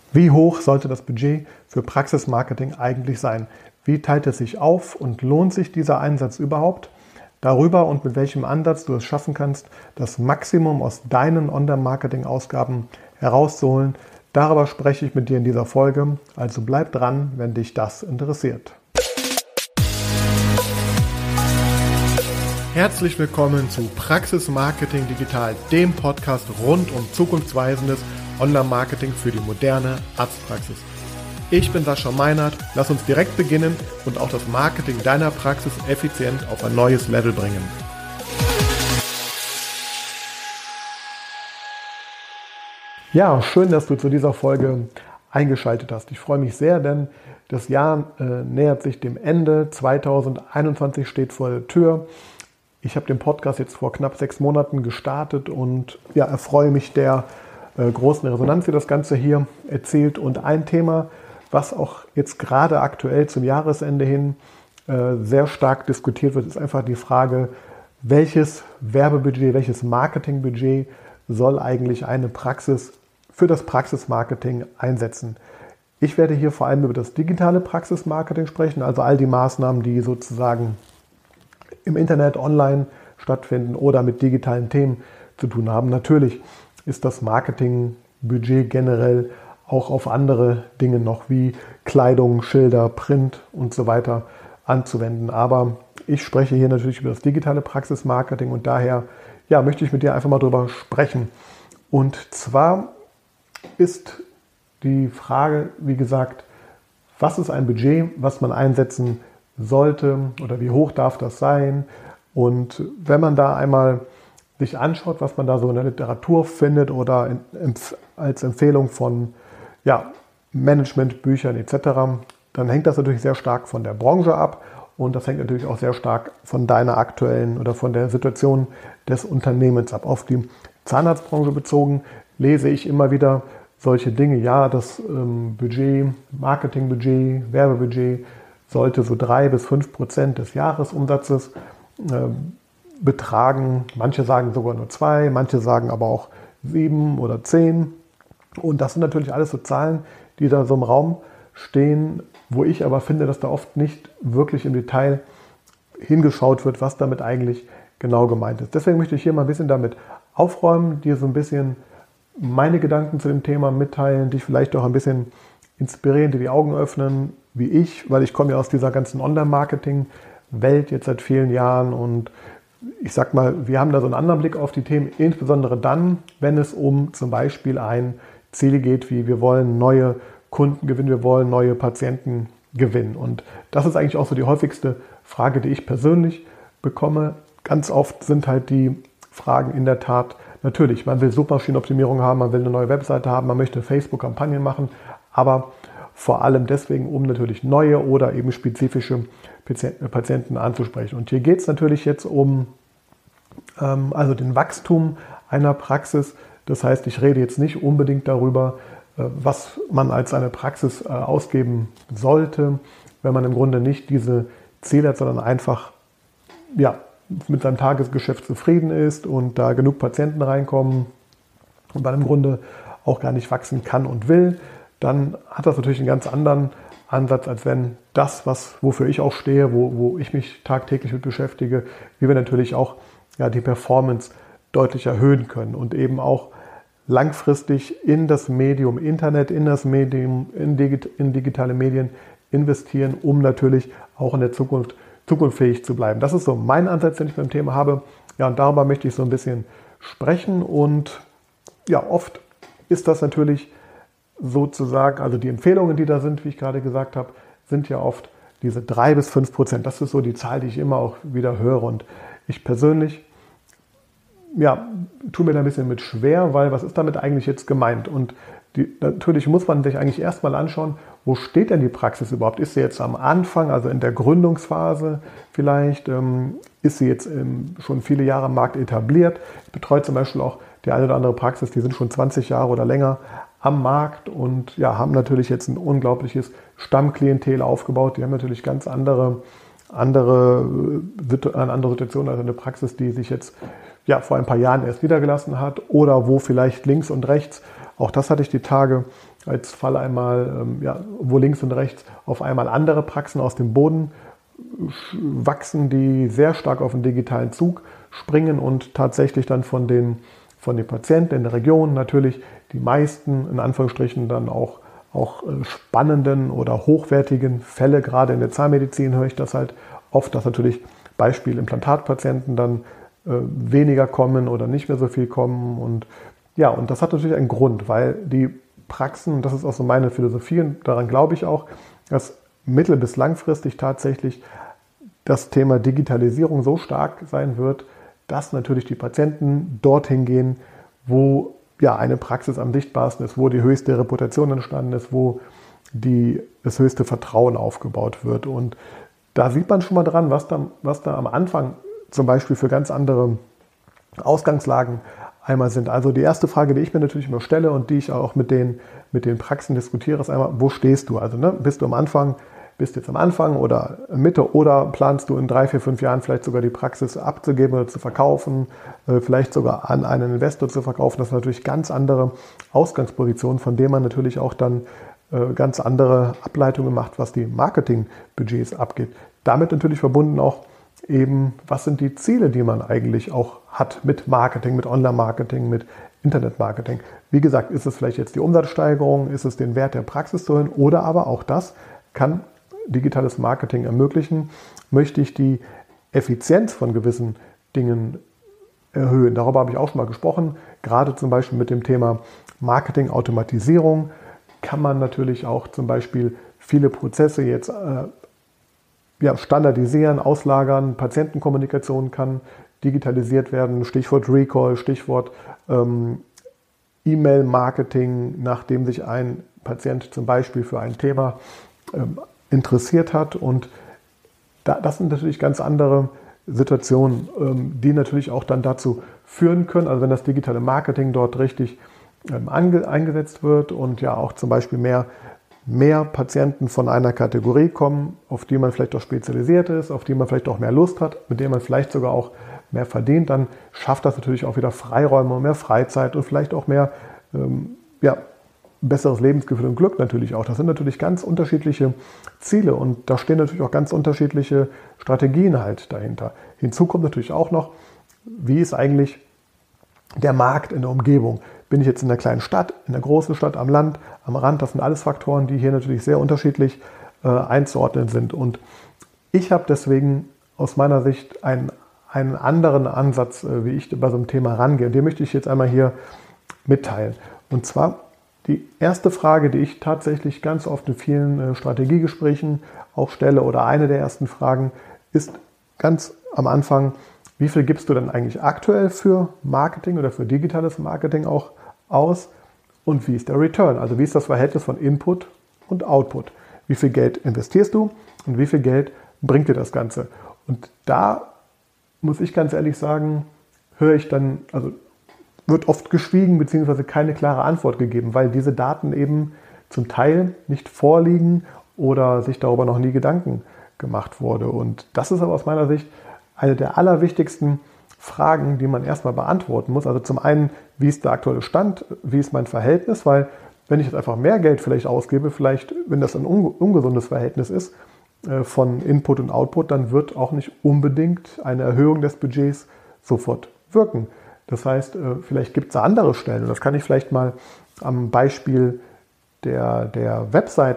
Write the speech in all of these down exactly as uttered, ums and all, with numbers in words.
Wie hoch sollte das Budget für Praxismarketing eigentlich sein? Wie teilt es sich auf und lohnt sich dieser Einsatz überhaupt? Darüber und mit welchem Ansatz du es schaffen kannst, das Maximum aus deinen Online-Marketing-Ausgaben herauszuholen, darüber spreche ich mit dir in dieser Folge. Also bleib dran, wenn dich das interessiert. Herzlich willkommen zu Praxismarketing Digital, dem Podcast rund um zukunftsweisendes Online-Marketing für die moderne Arztpraxis. Ich bin Sascha Meinert, lass uns direkt beginnen und auch das Marketing deiner Praxis effizient auf ein neues Level bringen. Ja, schön, dass du zu dieser Folge eingeschaltet hast. Ich freue mich sehr, denn das Jahr äh, nähert sich dem Ende. zweitausendeinundzwanzig steht vor der Tür. Ich habe den Podcast jetzt vor knapp sechs Monaten gestartet und ja, erfreue mich der äh, großen Resonanz, die das Ganze hier erzielt. Und ein Thema, was auch jetzt gerade aktuell zum Jahresende hin äh, sehr stark diskutiert wird, ist einfach die Frage, welches Werbebudget, welches Marketingbudget soll eigentlich eine Praxis für das Praxismarketing einsetzen. Ich werde hier vor allem über das digitale Praxismarketing sprechen, also all die Maßnahmen, die sozusagen im Internet, online stattfinden oder mit digitalen Themen zu tun haben. Natürlich ist das Marketingbudget generell auch auf andere Dinge noch wie Kleidung, Schilder, Print und so weiter anzuwenden. Aber ich spreche hier natürlich über das digitale Praxismarketing und daher ja, möchte ich mit dir einfach mal drüber sprechen. Und zwar ist die Frage, wie gesagt, was ist ein Budget, was man einsetzen sollte oder wie hoch darf das sein? Und wenn man da einmal sich anschaut, was man da so in der Literatur findet oder in, als Empfehlung von ja, Managementbüchern et cetera, dann hängt das natürlich sehr stark von der Branche ab und das hängt natürlich auch sehr stark von deiner aktuellen oder von der Situation des Unternehmens ab. Auf die Zahnarztbranche bezogen lese ich immer wieder solche Dinge. Ja, das ähm, Budget, Marketingbudget, Werbebudget sollte so drei bis fünf Prozent des Jahresumsatzes äh, betragen. Manche sagen sogar nur zwei, manche sagen aber auch sieben oder zehn. Und das sind natürlich alles so Zahlen, die da so im Raum stehen, wo ich aber finde, dass da oft nicht wirklich im Detail hingeschaut wird, was damit eigentlich genau gemeint ist. Deswegen möchte ich hier mal ein bisschen damit aufräumen, dir so ein bisschen meine Gedanken zu dem Thema mitteilen, dich vielleicht auch ein bisschen inspirieren, dir die Augen öffnen, wie ich, weil ich komme ja aus dieser ganzen Online-Marketing-Welt jetzt seit vielen Jahren und ich sag mal, wir haben da so einen anderen Blick auf die Themen, insbesondere dann, wenn es um zum Beispiel ein Ziel geht, wie wir wollen neue Kunden gewinnen, wir wollen neue Patienten gewinnen. Und das ist eigentlich auch so die häufigste Frage, die ich persönlich bekomme. Ganz oft sind halt die Fragen in der Tat, natürlich, man will Suchmaschinenoptimierung haben, man will eine neue Webseite haben, man möchte Facebook-Kampagnen machen, aber vor allem deswegen, um natürlich neue oder eben spezifische Patienten anzusprechen. Und hier geht es natürlich jetzt um ähm, also den Wachstum einer Praxis. Das heißt, ich rede jetzt nicht unbedingt darüber, äh, was man als eine Praxis äh, ausgeben sollte, wenn man im Grunde nicht diese Ziele hat, sondern einfach ja, mit seinem Tagesgeschäft zufrieden ist und da genug Patienten reinkommen und man im Grunde auch gar nicht wachsen kann und will. Dann hat das natürlich einen ganz anderen Ansatz, als wenn das, was, wofür ich auch stehe, wo, wo ich mich tagtäglich mit beschäftige, wie wir natürlich auch ja, die Performance deutlich erhöhen können und eben auch langfristig in das Medium Internet, in das Medium, in, Digi- in digitale Medien investieren, um natürlich auch in der Zukunft zukunftsfähig zu bleiben. Das ist so mein Ansatz, den ich beim Thema habe. Ja, und darüber möchte ich so ein bisschen sprechen und ja, oft ist das natürlich sozusagen, also die Empfehlungen, die da sind, wie ich gerade gesagt habe, sind ja oft diese drei bis fünf Prozent. Das ist so die Zahl, die ich immer auch wieder höre. Und ich persönlich, ja, tue mir da ein bisschen mit schwer, weil was ist damit eigentlich jetzt gemeint? Und die, natürlich muss man sich eigentlich erstmal anschauen, wo steht denn die Praxis überhaupt? Ist sie jetzt am Anfang, also in der Gründungsphase vielleicht? Ähm, ist sie jetzt ähm, schon viele Jahre am Markt etabliert? Ich betreue zum Beispiel auch die eine oder andere Praxis, die sind schon zwanzig Jahre oder länger am Markt und ja, haben natürlich jetzt ein unglaubliches Stammklientel aufgebaut. Die haben natürlich ganz andere, andere, eine andere Situation als eine Praxis, die sich jetzt ja, vor ein paar Jahren erst niedergelassen hat oder wo vielleicht links und rechts, auch das hatte ich die Tage, als Fall einmal, ähm, ja, wo links und rechts auf einmal andere Praxen aus dem Boden wachsen, die sehr stark auf den digitalen Zug springen und tatsächlich dann von den, von den Patienten in der Region natürlich die meisten, in Anführungsstrichen, dann auch, auch spannenden oder hochwertigen Fälle, gerade in der Zahnmedizin höre ich das halt oft, dass natürlich Beispiel Implantatpatienten dann äh, weniger kommen oder nicht mehr so viel kommen. Und ja, und das hat natürlich einen Grund, weil die Praxen, das ist auch so meine Philosophie und daran glaube ich auch, dass mittel- bis langfristig tatsächlich das Thema Digitalisierung so stark sein wird, dass natürlich die Patienten dorthin gehen, wo ja eine Praxis am sichtbarsten ist, wo die höchste Reputation entstanden ist, wo die, das höchste Vertrauen aufgebaut wird. Und da sieht man schon mal dran, was da, was da am Anfang zum Beispiel für ganz andere Ausgangslagen einmal sind. Also die erste Frage, die ich mir natürlich immer stelle und die ich auch mit den, mit den Praxen diskutiere, ist einmal, wo stehst du? Also ne, bist du am Anfang, bist jetzt am Anfang oder Mitte oder planst du in drei, vier, fünf Jahren vielleicht sogar die Praxis abzugeben oder zu verkaufen, vielleicht sogar an einen Investor zu verkaufen? Das sind natürlich ganz andere Ausgangspositionen, von denen man natürlich auch dann ganz andere Ableitungen macht, was die Marketingbudgets abgeht. Damit natürlich verbunden auch eben, was sind die Ziele, die man eigentlich auch hat mit Marketing, mit Online-Marketing, mit Internet-Marketing. Wie gesagt, ist es vielleicht jetzt die Umsatzsteigerung, ist es den Wert der Praxis zu erhöhen oder aber auch das kann digitales Marketing ermöglichen. Möchte ich die Effizienz von gewissen Dingen erhöhen? Darüber habe ich auch schon mal gesprochen. Gerade zum Beispiel mit dem Thema Marketing-Automatisierung kann man natürlich auch zum Beispiel viele Prozesse jetzt äh, ja, standardisieren, auslagern. Patientenkommunikation kann digitalisiert werden. Stichwort Recall, Stichwort ähm, E-Mail-Marketing, nachdem sich ein Patient zum Beispiel für ein Thema ähm, interessiert hat. Und da, das sind natürlich ganz andere Situationen, ähm, die natürlich auch dann dazu führen können, also wenn das digitale Marketing dort richtig ähm, ange, eingesetzt wird und ja auch zum Beispiel mehr, mehr Patienten von einer Kategorie kommen, auf die man vielleicht auch spezialisiert ist, auf die man vielleicht auch mehr Lust hat, mit denen man vielleicht sogar auch mehr verdient, dann schafft das natürlich auch wieder Freiräume und mehr Freizeit und vielleicht auch mehr ähm, ja, besseres Lebensgefühl und Glück natürlich auch. Das sind natürlich ganz unterschiedliche Ziele und da stehen natürlich auch ganz unterschiedliche Strategien halt dahinter. Hinzu kommt natürlich auch noch, wie ist eigentlich der Markt in der Umgebung? Bin ich jetzt in einer kleinen Stadt, in einer großen Stadt, am Land, am Rand? Das sind alles Faktoren, die hier natürlich sehr unterschiedlich äh, einzuordnen sind. Und ich habe deswegen aus meiner Sicht einen, einen anderen Ansatz, äh, wie ich bei so einem Thema rangehe. Und den möchte ich jetzt einmal hier mitteilen. Und zwar die erste Frage, die ich tatsächlich ganz oft in vielen Strategiegesprächen auch stelle oder eine der ersten Fragen ist ganz am Anfang, wie viel gibst du denn eigentlich aktuell für Marketing oder für digitales Marketing auch aus und wie ist der Return? Also wie ist das Verhältnis von Input und Output? Wie viel Geld investierst du und wie viel Geld bringt dir das Ganze? Und da muss ich ganz ehrlich sagen, höre ich dann, also wird oft geschwiegen bzw. keine klare Antwort gegeben, weil diese Daten eben zum Teil nicht vorliegen oder sich darüber noch nie Gedanken gemacht wurde. Und das ist aber aus meiner Sicht eine der allerwichtigsten Fragen, die man erstmal beantworten muss. Also zum einen, wie ist der aktuelle Stand, wie ist mein Verhältnis, weil wenn ich jetzt einfach mehr Geld vielleicht ausgebe, vielleicht, wenn das ein ungesundes Verhältnis ist von Input und Output, dann wird auch nicht unbedingt eine Erhöhung des Budgets sofort wirken. Das heißt, vielleicht gibt es andere Stellen. Und das kann ich vielleicht mal am Beispiel der, der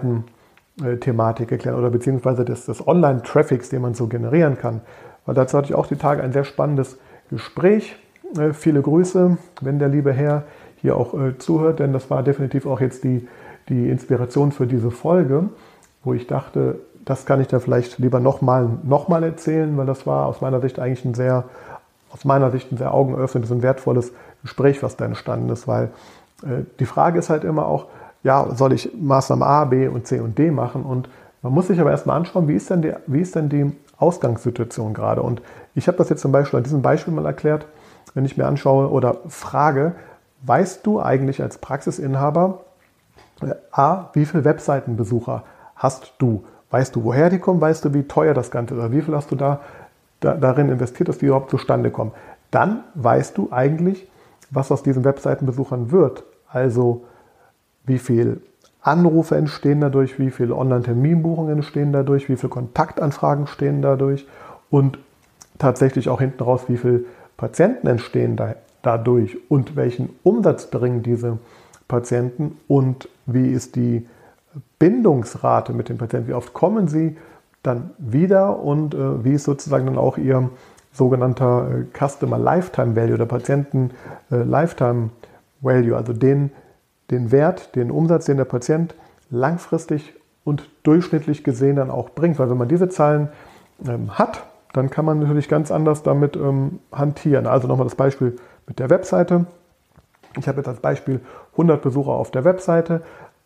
Webseiten-Thematik erklären oder beziehungsweise des, des Online-Traffics, den man so generieren kann. Weil dazu hatte ich auch die Tage ein sehr spannendes Gespräch. Viele Grüße, wenn der liebe Herr hier auch zuhört, denn das war definitiv auch jetzt die, die Inspiration für diese Folge, wo ich dachte, das kann ich da vielleicht lieber nochmal noch mal erzählen, weil das war aus meiner Sicht eigentlich ein sehr aus meiner Sicht ein sehr augenöffnendes und wertvolles Gespräch, was da entstanden ist, weil äh, die Frage ist halt immer auch, ja, soll ich Maßnahme A, B und C und D machen? Und man muss sich aber erstmal anschauen, wie ist denn die, wie ist denn die Ausgangssituation gerade? Und ich habe das jetzt zum Beispiel an diesem Beispiel mal erklärt, wenn ich mir anschaue oder frage, weißt du eigentlich als Praxisinhaber, äh, A, wie viele Webseitenbesucher hast du? Weißt du, woher die kommen? Weißt du, wie teuer das Ganze ist? Oder wie viel hast du da darin investiert, dass die überhaupt zustande kommen. Dann weißt du eigentlich, was aus diesen Webseitenbesuchern wird. Also wie viel Anrufe entstehen dadurch, wie viele Online-Terminbuchungen entstehen dadurch, wie viele Kontaktanfragen entstehen dadurch und tatsächlich auch hinten raus, wie viele Patienten entstehen da, dadurch und welchen Umsatz bringen diese Patienten und wie ist die Bindungsrate mit den Patienten, wie oft kommen sie dann wieder und äh, wie ist sozusagen dann auch ihr sogenannter äh, Customer Lifetime Value oder Patienten äh, Lifetime Value, also den, den Wert, den Umsatz, den der Patient langfristig und durchschnittlich gesehen dann auch bringt. Weil wenn man diese Zahlen ähm, hat, dann kann man natürlich ganz anders damit ähm, hantieren. Also nochmal das Beispiel mit der Webseite. Ich habe jetzt als Beispiel hundert Besucher auf der Webseite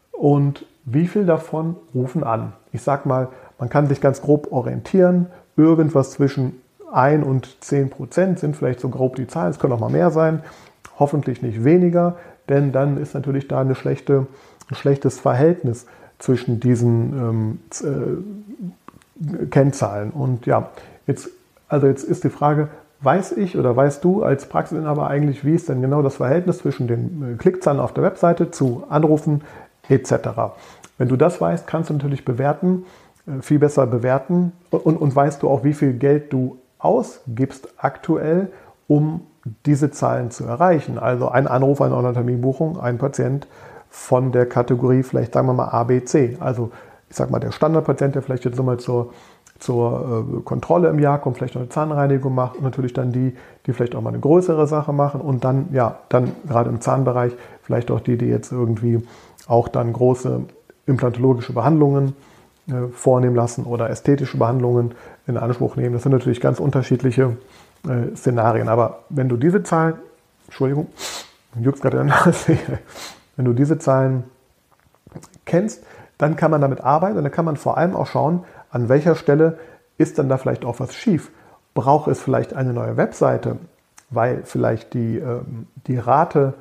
und wie viel davon rufen an? Ich sage mal, man kann sich ganz grob orientieren, irgendwas zwischen ein und zehn Prozent sind vielleicht so grob die Zahlen, es können auch mal mehr sein, hoffentlich nicht weniger, denn dann ist natürlich da eine schlechte, ein schlechtes Verhältnis zwischen diesen ähm, äh, Kennzahlen. Und ja, jetzt, also jetzt ist die Frage, weiß ich oder weißt du als Praxisinhaber eigentlich, wie ist denn genau das Verhältnis zwischen den Klickzahlen auf der Webseite zu Anrufen et cetera. Wenn du das weißt, kannst du natürlich bewerten, viel besser bewerten und, und weißt du auch, wie viel Geld du ausgibst aktuell, um diese Zahlen zu erreichen. Also ein Anruf, eine Online-Terminbuchung, ein Patient von der Kategorie vielleicht sagen wir mal A, B, C. Also ich sage mal der Standardpatient, der vielleicht jetzt nochmal zur zur äh, Kontrolle im Jahr kommt, vielleicht noch eine Zahnreinigung macht und natürlich dann die, die vielleicht auch mal eine größere Sache machen und dann, ja, dann gerade im Zahnbereich vielleicht auch die, die jetzt irgendwie auch dann große implantologische Behandlungen äh, vornehmen lassen oder ästhetische Behandlungen in Anspruch nehmen. Das sind natürlich ganz unterschiedliche äh, Szenarien. Aber wenn du diese Zahlen, Entschuldigung, juckt gerade in der Nase, wenn du diese Zahlen kennst, dann kann man damit arbeiten und dann kann man vor allem auch schauen, an welcher Stelle ist dann da vielleicht auch was schief? Braucht es vielleicht eine neue Webseite, weil vielleicht die, ähm, die Rate,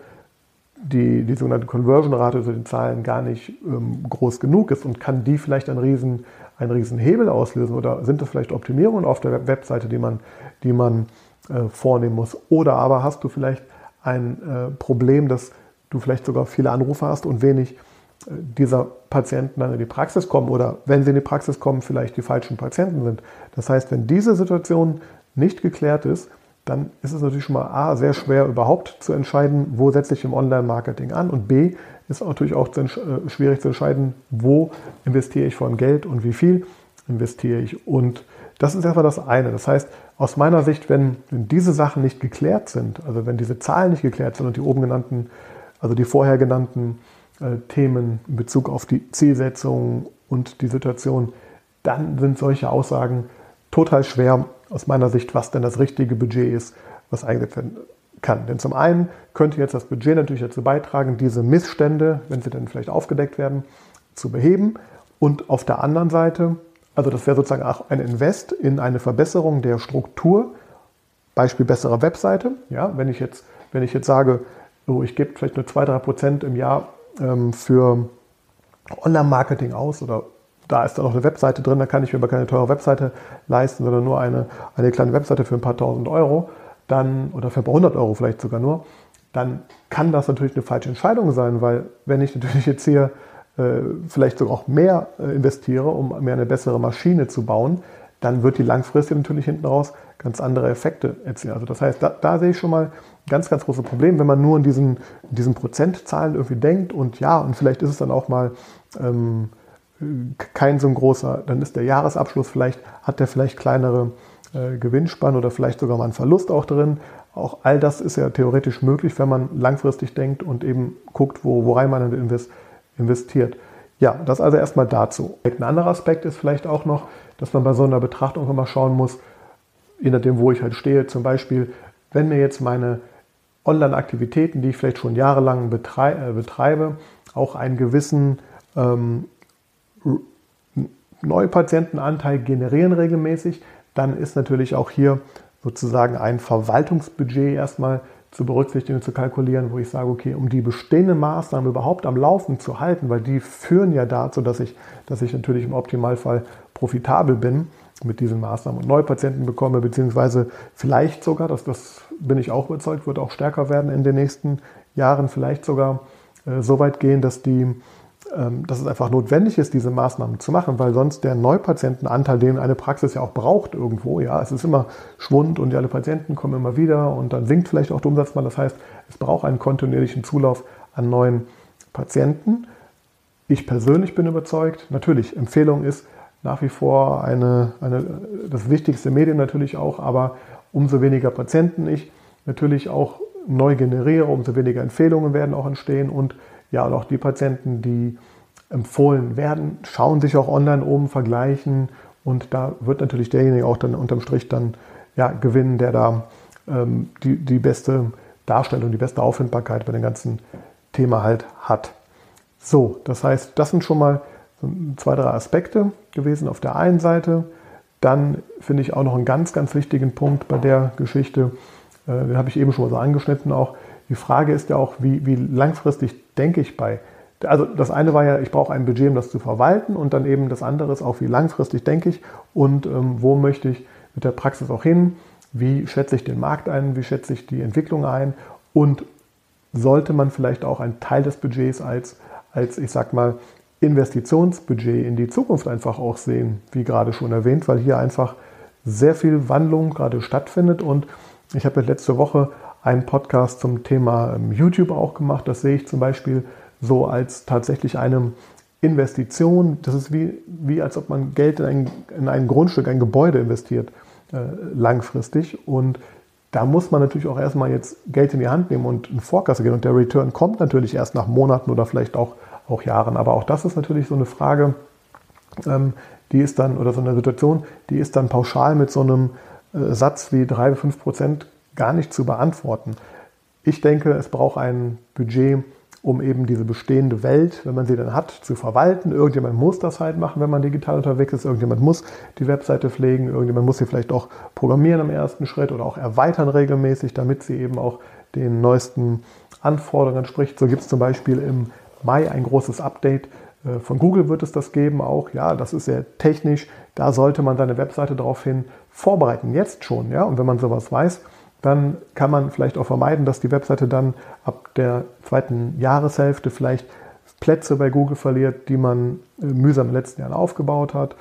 die, die sogenannte Conversion-Rate zu den Zahlen gar nicht ähm, groß genug ist und kann die vielleicht einen riesen, einen riesen Hebel auslösen oder sind das vielleicht Optimierungen auf der Webseite, die man, die man äh, vornehmen muss? Oder aber hast du vielleicht ein äh, Problem, dass du vielleicht sogar viele Anrufe hast und wenig dieser Patienten dann in die Praxis kommen oder wenn sie in die Praxis kommen, vielleicht die falschen Patienten sind. Das heißt, wenn diese Situation nicht geklärt ist, dann ist es natürlich schon mal A, sehr schwer überhaupt zu entscheiden, wo setze ich im Online-Marketing an und B, ist natürlich auch schwierig zu entscheiden, wo investiere ich vor allem Geld und wie viel investiere ich. Und das ist erstmal das eine. Das heißt, aus meiner Sicht, wenn, wenn diese Sachen nicht geklärt sind, also wenn diese Zahlen nicht geklärt sind und die oben genannten, also die vorher genannten Themen in Bezug auf die Zielsetzung und die Situation, dann sind solche Aussagen total schwer aus meiner Sicht, was denn das richtige Budget ist, was eingesetzt werden kann. Denn zum einen könnte jetzt das Budget natürlich dazu beitragen, diese Missstände, wenn sie dann vielleicht aufgedeckt werden, zu beheben. Und auf der anderen Seite, also das wäre sozusagen auch ein Invest in eine Verbesserung der Struktur, Beispiel bessere Webseite. Ja, wenn ich jetzt, wenn ich jetzt sage, oh, ich gebe vielleicht nur zwei bis drei Prozent im Jahr für Online-Marketing aus oder da ist dann noch eine Webseite drin, da kann ich mir aber keine teure Webseite leisten, sondern nur eine, eine kleine Webseite für ein paar tausend Euro, dann, oder für ein paar hundert Euro vielleicht sogar nur, dann kann das natürlich eine falsche Entscheidung sein, weil wenn ich natürlich jetzt hier äh, vielleicht sogar auch mehr äh, investiere, um mir eine bessere Maschine zu bauen, dann wird die langfristig natürlich hinten raus ganz andere Effekte erzielen. Also das heißt, da, da sehe ich schon mal ganz, ganz große Problem, wenn man nur in diesen, in diesen Prozentzahlen irgendwie denkt und ja, und vielleicht ist es dann auch mal ähm, kein so ein großer, dann ist der Jahresabschluss vielleicht, hat der vielleicht kleinere äh, Gewinnspannen oder vielleicht sogar mal einen Verlust auch drin. Auch all das ist ja theoretisch möglich, wenn man langfristig denkt und eben guckt, wo, worein man invest, investiert. Ja, das also erstmal dazu. Ein anderer Aspekt ist vielleicht auch noch, dass man bei so einer Betrachtung immer schauen muss, je nachdem, wo ich halt stehe, zum Beispiel, wenn mir jetzt meine Online-Aktivitäten, die ich vielleicht schon jahrelang betreibe, betreibe auch einen gewissen ähm, Neupatientenanteil generieren regelmäßig, dann ist natürlich auch hier sozusagen ein Verwaltungsbudget erstmal zu berücksichtigen und zu kalkulieren, wo ich sage, okay, um die bestehenden Maßnahmen überhaupt am Laufen zu halten, weil die führen ja dazu, dass ich, dass ich natürlich im Optimalfall profitabel bin mit diesen Maßnahmen und Neupatienten bekomme, beziehungsweise vielleicht sogar, das, das bin ich auch überzeugt, wird auch stärker werden in den nächsten Jahren, vielleicht sogar äh, so weit gehen, dass die dass es einfach notwendig ist, diese Maßnahmen zu machen, weil sonst der Neupatientenanteil, den eine Praxis ja auch braucht irgendwo, ja, es ist immer Schwund und alle Patienten kommen immer wieder und dann sinkt vielleicht auch der Umsatz mal. Das heißt, es braucht einen kontinuierlichen Zulauf an neuen Patienten. Ich persönlich bin überzeugt, natürlich, Empfehlung ist nach wie vor eine, eine, das wichtigste Medium natürlich auch, aber umso weniger Patienten ich natürlich auch neu generiere, umso weniger Empfehlungen werden auch entstehen und ja, und auch die Patienten, die empfohlen werden, schauen sich auch online um, vergleichen und da wird natürlich derjenige auch dann unterm Strich dann ja, gewinnen, der da ähm, die, die beste Darstellung, die beste Auffindbarkeit bei dem ganzen Thema halt hat. So, das heißt, das sind schon mal zwei, drei Aspekte gewesen auf der einen Seite. Dann finde ich auch noch einen ganz, ganz wichtigen Punkt bei der Geschichte, äh, den habe ich eben schon mal so angeschnitten auch. Die Frage ist ja auch, wie, wie langfristig denke ich bei. Also das eine war ja, ich brauche ein Budget, um das zu verwalten und dann eben das andere ist auch, wie langfristig denke ich und ähm, wo möchte ich mit der Praxis auch hin, wie schätze ich den Markt ein, wie schätze ich die Entwicklung ein und sollte man vielleicht auch einen Teil des Budgets als, als ich sag mal, Investitionsbudget in die Zukunft einfach auch sehen, wie gerade schon erwähnt, weil hier einfach sehr viel Wandlung gerade stattfindet und ich habe letzte Woche einen Podcast zum Thema YouTube auch gemacht. Das sehe ich zum Beispiel so als tatsächlich eine Investition. Das ist wie, wie als ob man Geld in ein, in ein Grundstück, ein Gebäude investiert, äh, langfristig. Und da muss man natürlich auch erstmal jetzt Geld in die Hand nehmen und in Vorkasse gehen. Und der Return kommt natürlich erst nach Monaten oder vielleicht auch, auch Jahren. Aber auch das ist natürlich so eine Frage, ähm, die ist dann, oder so eine Situation, die ist dann pauschal mit so einem äh, Satz wie drei bis fünf Prozent gar nicht zu beantworten. Ich denke, es braucht ein Budget, um eben diese bestehende Welt, wenn man sie dann hat, zu verwalten. Irgendjemand muss das halt machen, wenn man digital unterwegs ist. Irgendjemand muss die Webseite pflegen. Irgendjemand muss sie vielleicht auch programmieren im ersten Schritt oder auch erweitern regelmäßig, damit sie eben auch den neuesten Anforderungen entspricht. So gibt es zum Beispiel im Mai ein großes Update. Von Google wird es das geben auch. Ja, das ist sehr technisch. Da sollte man seine Webseite daraufhin vorbereiten. Jetzt schon. Ja, und wenn man sowas weiß, dann kann man vielleicht auch vermeiden, dass die Webseite dann ab der zweiten Jahreshälfte vielleicht Plätze bei Google verliert, die man mühsam in den letzten Jahren aufgebaut hat.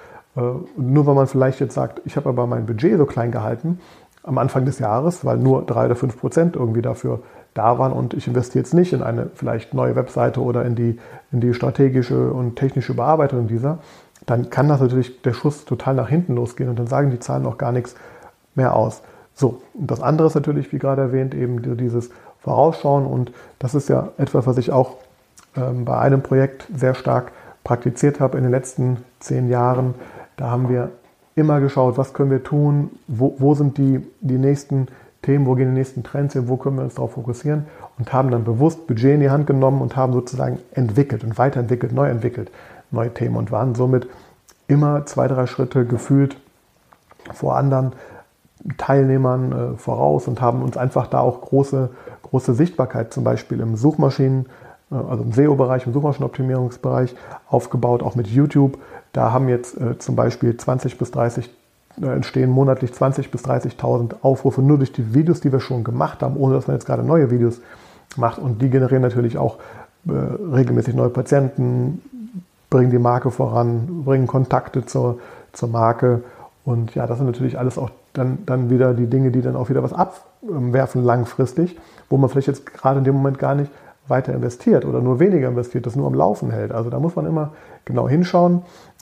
Nur weil man vielleicht jetzt sagt, ich habe aber mein Budget so klein gehalten am Anfang des Jahres, weil nur drei oder fünf Prozent irgendwie dafür da waren und ich investiere jetzt nicht in eine vielleicht neue Webseite oder in die, in die strategische und technische Bearbeitung dieser, dann kann das natürlich der Schuss total nach hinten losgehen und dann sagen die Zahlen auch gar nichts mehr aus. So, und das andere ist natürlich, wie gerade erwähnt, eben dieses Vorausschauen und das ist ja etwas, was ich auch ähm, bei einem Projekt sehr stark praktiziert habe in den letzten zehn Jahren. Da haben wir immer geschaut, was können wir tun, wo, wo sind die, die nächsten Themen, wo gehen die nächsten Trends hin, wo können wir uns darauf fokussieren und haben dann bewusst Budget in die Hand genommen und haben sozusagen entwickelt und weiterentwickelt, neu entwickelt, neue Themen und waren somit immer zwei, drei Schritte gefühlt vor anderen Teilnehmern äh, voraus und haben uns einfach da auch große, große Sichtbarkeit zum Beispiel im Suchmaschinen, äh, also im S E O-Bereich, im Suchmaschinenoptimierungsbereich aufgebaut, auch mit YouTube. Da haben jetzt äh, zum Beispiel zwanzig bis dreißig, äh, entstehen monatlich zwanzig bis dreißigtausend Aufrufe nur durch die Videos, die wir schon gemacht haben, ohne dass man jetzt gerade neue Videos macht. Und die generieren natürlich auch äh, regelmäßig neue Patienten, bringen die Marke voran, bringen Kontakte zur, zur Marke. Und ja, das sind natürlich alles auch dann, dann wieder die Dinge, die dann auch wieder was abwerfen langfristig, wo man vielleicht jetzt gerade in dem Moment gar nicht weiter investiert oder nur weniger investiert, das nur am Laufen hält. Also da muss man immer genau hinschauen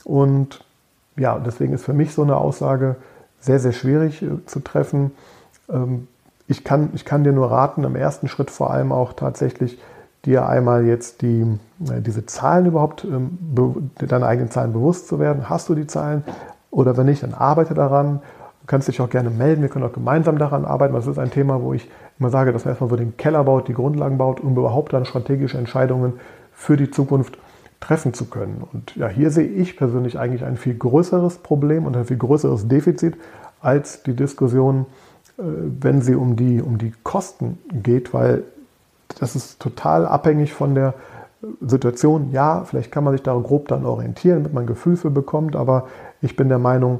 und ja, deswegen ist für mich so eine Aussage sehr, sehr schwierig äh, zu treffen. Ähm, ich kann, ich kann dir nur raten, im ersten Schritt vor allem auch tatsächlich dir einmal jetzt die, äh, diese Zahlen überhaupt, ähm, deine eigenen Zahlen bewusst zu werden. Hast du die Zahlen? Oder wenn nicht, dann arbeite daran. Du kannst dich auch gerne melden. Wir können auch gemeinsam daran arbeiten. Das ist ein Thema, wo ich immer sage, dass man erstmal so den Keller baut, die Grundlagen baut, um überhaupt dann strategische Entscheidungen für die Zukunft treffen zu können. Und ja, hier sehe ich persönlich eigentlich ein viel größeres Problem und ein viel größeres Defizit als die Diskussion, wenn sie um die, um die Kosten geht, weil das ist total abhängig von der Situation. Ja, vielleicht kann man sich da grob dann orientieren, damit man ein Gefühl für bekommt, aber ich bin der Meinung,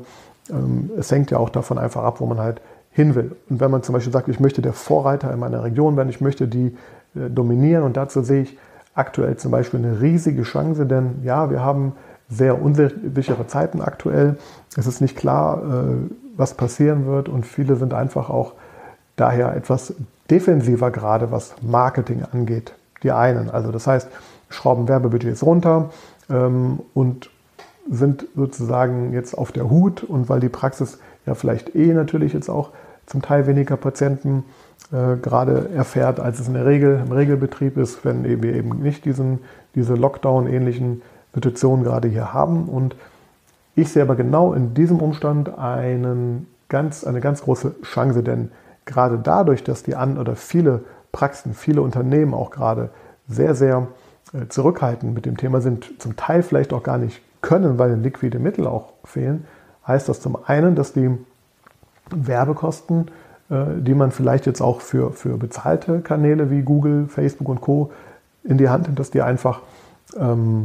es hängt ja auch davon einfach ab, wo man halt hin will. Und wenn man zum Beispiel sagt, ich möchte der Vorreiter in meiner Region werden, ich möchte die dominieren und dazu sehe ich aktuell zum Beispiel eine riesige Chance, denn ja, wir haben sehr unsichere Zeiten aktuell. Es ist nicht klar, was passieren wird und viele sind einfach auch daher etwas defensiver gerade, was Marketing angeht. Die einen, also das heißt, schrauben Werbebudgets runter ähm, und sind sozusagen jetzt auf der Hut und weil die Praxis ja vielleicht eh natürlich jetzt auch zum Teil weniger Patienten äh, gerade erfährt, als es in der Regel im Regelbetrieb ist, wenn wir eben nicht diesen, diese Lockdown-ähnlichen Situationen gerade hier haben. Und ich sehe aber genau in diesem Umstand einen ganz, eine ganz große Chance, denn gerade dadurch, dass die an oder viele Praxen, viele Unternehmen auch gerade sehr, sehr äh, zurückhaltend mit dem Thema sind, zum Teil vielleicht auch gar nicht können, weil liquide Mittel auch fehlen, heißt das zum einen, dass die Werbekosten, äh, die man vielleicht jetzt auch für, für bezahlte Kanäle wie Google, Facebook und Co. in die Hand nimmt, dass die einfach ähm,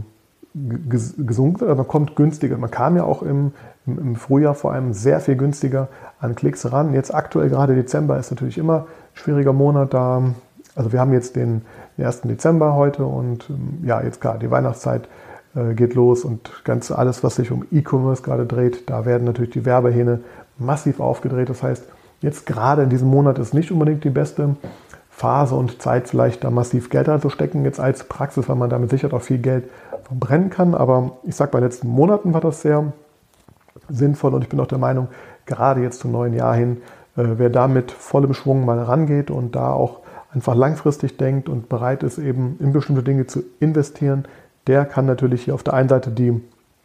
gesunken sind, aber man kommt günstiger. Man kam ja auch im, im, im Frühjahr vor allem sehr viel günstiger an Klicks ran. Jetzt aktuell gerade Dezember ist natürlich immer ein schwieriger Monat da. Also wir haben jetzt den, den ersten Dezember heute und ja, jetzt gerade die Weihnachtszeit äh, geht los und ganz alles, was sich um E-Commerce gerade dreht, da werden natürlich die Werbehähne massiv aufgedreht. Das heißt, jetzt gerade in diesem Monat ist nicht unbedingt die beste Phase und Zeit, vielleicht da massiv Geld reinzustecken, jetzt als Praxis, weil man damit sicher auch viel Geld verbrennen kann. Aber ich sage, bei den letzten Monaten war das sehr sinnvoll und ich bin auch der Meinung, gerade jetzt zum neuen Jahr hin, äh, wer da mit vollem Schwung mal rangeht und da auch einfach langfristig denkt und bereit ist, eben in bestimmte Dinge zu investieren, der kann natürlich hier auf der einen Seite die,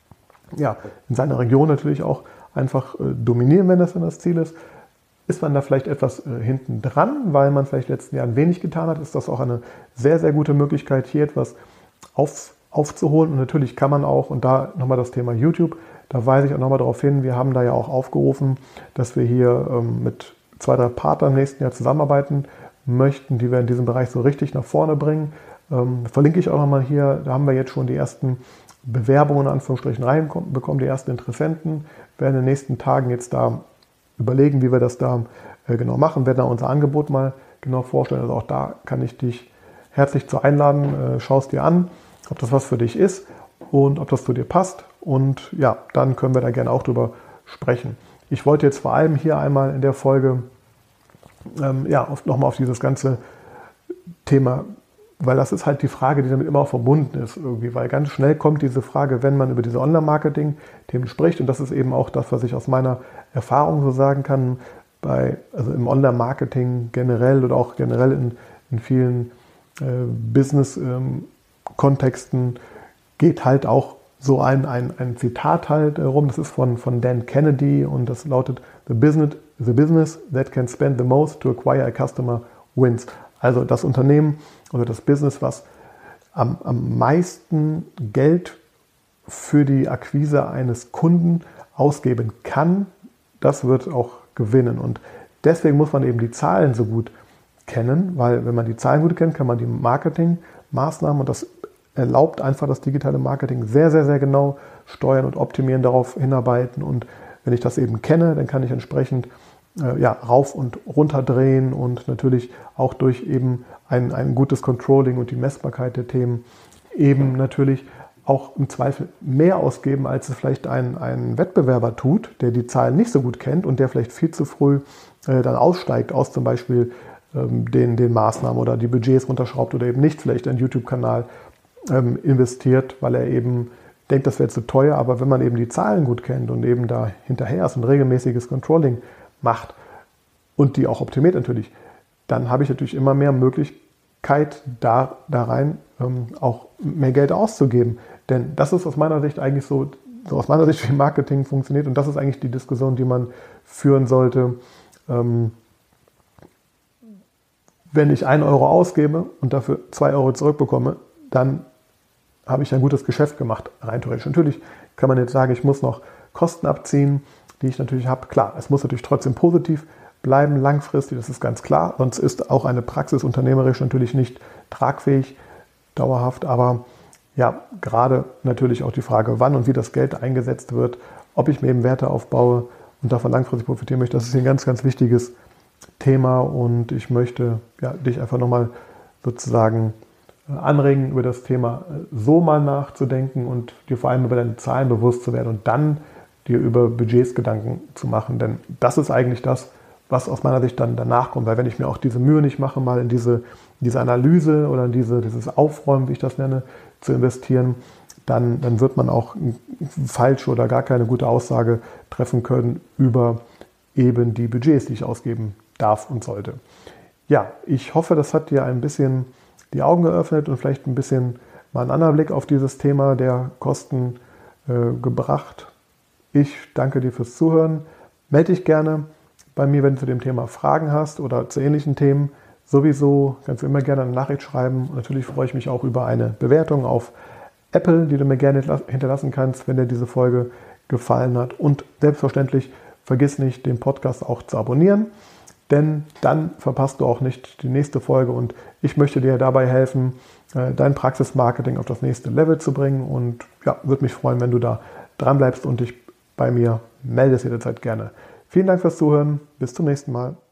ja, in seiner Region natürlich auch einfach äh, dominieren, wenn das dann das Ziel ist. Ist man da vielleicht etwas äh, hinten dran, weil man vielleicht in den letzten Jahren wenig getan hat, ist das auch eine sehr, sehr gute Möglichkeit, hier etwas auf, aufzuholen. Und natürlich kann man auch, und da nochmal das Thema YouTube, da weise ich auch nochmal darauf hin, wir haben da ja auch aufgerufen, dass wir hier ähm, mit zwei, drei Partnern im nächsten Jahr zusammenarbeiten möchten, die wir in diesem Bereich so richtig nach vorne bringen. Ähm, verlinke ich auch nochmal hier, da haben wir jetzt schon die ersten Bewerbungen in Anführungsstrichen reinbekommen, die ersten Interessenten, werden in den nächsten Tagen jetzt da überlegen, wie wir das da äh, genau machen, werden da unser Angebot mal genau vorstellen. Also auch da kann ich dich herzlich zu einladen, äh, schau es dir an, ob das was für dich ist und ob das zu dir passt. Und ja, dann können wir da gerne auch drüber sprechen. Ich wollte jetzt vor allem hier einmal in der Folge ähm, ja, nochmal auf dieses ganze Thema, weil das ist halt die Frage, die damit immer auch verbunden ist irgendwie, weil ganz schnell kommt diese Frage, wenn man über diese Online-Marketing-Themen spricht, und das ist eben auch das, was ich aus meiner Erfahrung so sagen kann, bei, also im Online-Marketing generell oder auch generell in, in vielen äh, Business-Kontexten ähm, geht halt auch so ein, ein, ein Zitat halt äh, rum, das ist von, von Dan Kennedy und das lautet, the business, the business that can spend the most to acquire a customer wins. Also das Unternehmen oder das Business, was am, am meisten Geld für die Akquise eines Kunden ausgeben kann, das wird auch gewinnen. Und deswegen muss man eben die Zahlen so gut kennen, weil wenn man die Zahlen gut kennt, kann man die Marketingmaßnahmen, und das erlaubt einfach das digitale Marketing sehr, sehr, sehr genau steuern und optimieren, darauf hinarbeiten. Und wenn ich das eben kenne, dann kann ich entsprechend äh, ja, rauf und runter drehen und natürlich auch durch eben ein, ein gutes Controlling und die Messbarkeit der Themen eben natürlich auch im Zweifel mehr ausgeben, als es vielleicht ein, ein Wettbewerber tut, der die Zahlen nicht so gut kennt und der vielleicht viel zu früh äh, dann aussteigt aus zum Beispiel ähm, den, den Maßnahmen oder die Budgets runterschraubt oder eben nicht vielleicht einen YouTube-Kanal ähm, investiert, weil er eben denkt, das wäre zu teuer. Aber wenn man eben die Zahlen gut kennt und eben da hinterher ist und regelmäßiges Controlling macht und die auch optimiert natürlich, dann habe ich natürlich immer mehr Möglichkeit, da, da rein ähm, auch mehr Geld auszugeben. Denn das ist aus meiner Sicht eigentlich so, so aus meiner Sicht, wie Marketing funktioniert. Und das ist eigentlich die Diskussion, die man führen sollte. Ähm, wenn ich einen Euro ausgebe und dafür zwei Euro zurückbekomme, dann habe ich ein gutes Geschäft gemacht, rein theoretisch. Natürlich kann man jetzt sagen, ich muss noch Kosten abziehen, die ich natürlich habe. Klar, es muss natürlich trotzdem positiv bleiben, langfristig, das ist ganz klar. Sonst ist auch eine Praxis unternehmerisch natürlich nicht tragfähig, dauerhaft. Aber ja, gerade natürlich auch die Frage, wann und wie das Geld eingesetzt wird, ob ich mir eben Werte aufbaue und davon langfristig profitieren möchte, das ist ein ganz, ganz wichtiges Thema. Und ich möchte ja, dich einfach nochmal sozusagen anregen, über das Thema so mal nachzudenken und dir vor allem über deine Zahlen bewusst zu werden und dann dir über Budgets Gedanken zu machen. Denn das ist eigentlich das, was aus meiner Sicht dann danach kommt. Weil wenn ich mir auch diese Mühe nicht mache, mal in diese, in diese Analyse oder in diese, dieses Aufräumen, wie ich das nenne, zu investieren, dann, dann wird man auch falsche oder gar keine gute Aussage treffen können über eben die Budgets, die ich ausgeben darf und sollte. Ja, ich hoffe, das hat dir ein bisschen die Augen geöffnet und vielleicht ein bisschen mal einen anderen Blick auf dieses Thema der Kosten äh, gebracht. Ich danke dir fürs Zuhören. Melde dich gerne bei mir, wenn du zu dem Thema Fragen hast oder zu ähnlichen Themen. Sowieso kannst du immer gerne eine Nachricht schreiben. Und natürlich freue ich mich auch über eine Bewertung auf Apple, die du mir gerne hinterlassen kannst, wenn dir diese Folge gefallen hat. Und selbstverständlich vergiss nicht, den Podcast auch zu abonnieren. Denn dann verpasst du auch nicht die nächste Folge und ich möchte dir dabei helfen, dein Praxismarketing auf das nächste Level zu bringen und ja, würde mich freuen, wenn du da dran bleibst und dich bei mir meldest jederzeit gerne. Vielen Dank fürs Zuhören, bis zum nächsten Mal.